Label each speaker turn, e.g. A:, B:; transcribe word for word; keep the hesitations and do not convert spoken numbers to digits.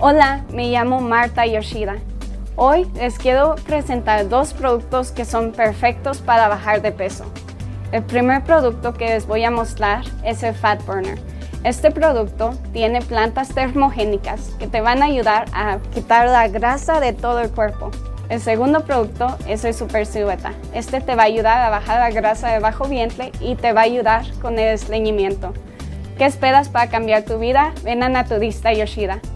A: Hola, me llamo Marta Yoshida. Hoy les quiero presentar dos productos que son perfectos para bajar de peso. El primer producto que les voy a mostrar es el Fat Burner. Este producto tiene plantas termogénicas que te van a ayudar a quitar la grasa de todo el cuerpo. El segundo producto es el Super Silueta. Este te va a ayudar a bajar la grasa de bajo vientre y te va a ayudar con el estreñimiento. ¿Qué esperas para cambiar tu vida? Ven a Naturista Yoshida.